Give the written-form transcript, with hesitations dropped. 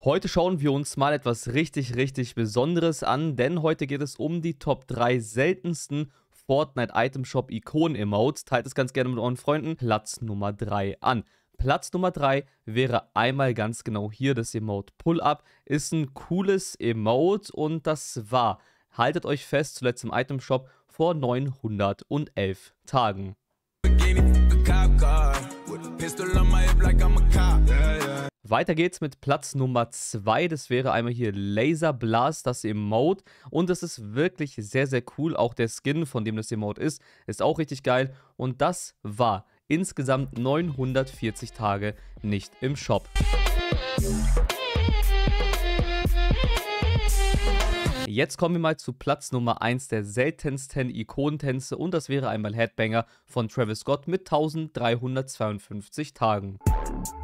Heute schauen wir uns mal etwas richtig Besonderes an, denn heute geht es um die Top 3 seltensten Fortnite Item Shop Ikonen-Emotes. Teilt es ganz gerne mit euren Freunden. Platz Nummer 3 an. Platz Nummer 3 wäre einmal ganz genau hier das Emote Pull-Up. Ist ein cooles Emote und das war, haltet euch fest, zuletzt im Item Shop vor 911 Tagen. Weiter geht's mit Platz Nummer 2, das wäre einmal hier Laser Blast, das Emote, und das ist wirklich sehr cool, auch der Skin, von dem das Emote ist auch richtig geil, und das war insgesamt 940 Tage nicht im Shop. Jetzt kommen wir mal zu Platz Nummer 1 der seltensten Ikonentänze, und das wäre einmal Headbanger von Travis Scott mit 1352 Tagen.